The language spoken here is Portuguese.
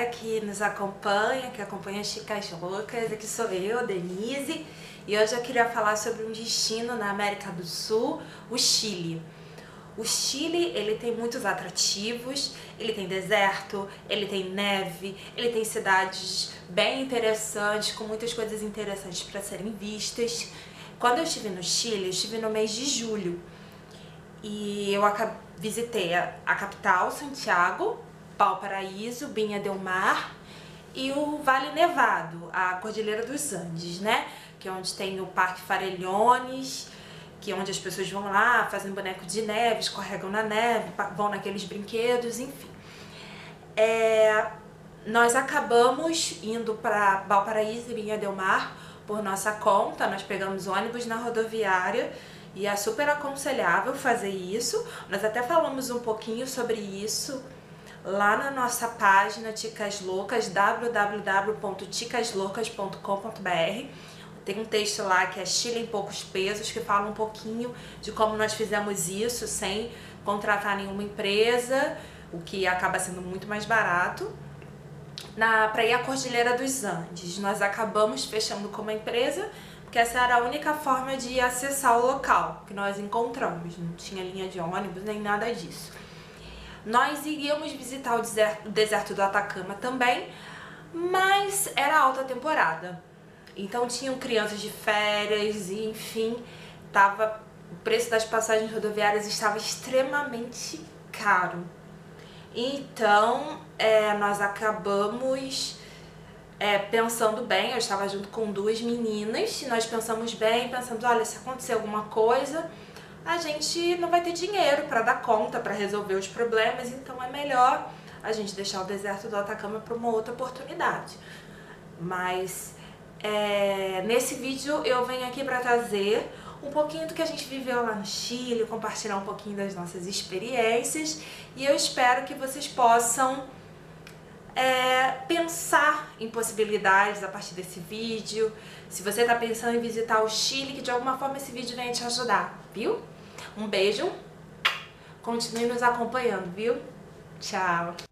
que nos acompanha, que acompanha Chicas Loucas. Aqui sou eu, Denise, e hoje eu queria falar sobre um destino na América do Sul, o Chile. O Chile, ele tem muitos atrativos, ele tem deserto, ele tem neve, ele tem cidades bem interessantes, com muitas coisas interessantes para serem vistas. Quando eu estive no Chile, eu estive no mês de julho e eu visitei a capital, Santiago, Valparaíso, Viña del Mar e o Vale Nevado, a Cordilheira dos Andes, né? Que é onde tem o Parque Farellones, que é onde as pessoas vão lá, fazem boneco de neve, escorregam na neve, vão naqueles brinquedos, enfim. Nós acabamos indo para Valparaíso e Viña del Mar por nossa conta. Nós pegamos ônibus na rodoviária e é super aconselhável fazer isso. Nós até falamos um pouquinho sobre isso lá na nossa página Chicas Loucas, www.chicasloucas.com.br. Tem um texto lá que é Chile em Poucos Pesos, que fala um pouquinho de como nós fizemos isso sem contratar nenhuma empresa, o que acaba sendo muito mais barato. Para ir à Cordilheira dos Andes, nós acabamos fechando com uma empresa, porque essa era a única forma de acessar o local que nós encontramos. Não tinha linha de ônibus nem nada disso. Nós iríamos visitar o deserto do Atacama também, mas era alta temporada. Então tinham crianças de férias e, enfim, o preço das passagens rodoviárias estava extremamente caro. Então, nós acabamos pensando bem. Eu estava junto com duas meninas e nós pensamos bem, pensamos, olha, se acontecer alguma coisa, a gente não vai ter dinheiro para dar conta, para resolver os problemas, então é melhor a gente deixar o deserto do Atacama para uma outra oportunidade. Mas nesse vídeo eu venho aqui para trazer um pouquinho do que a gente viveu lá no Chile, compartilhar um pouquinho das nossas experiências, e eu espero que vocês possam pensar em possibilidades a partir desse vídeo. Se você está pensando em visitar o Chile, que de alguma forma esse vídeo venha te ajudar, viu? Um beijo, continue nos acompanhando, viu? Tchau!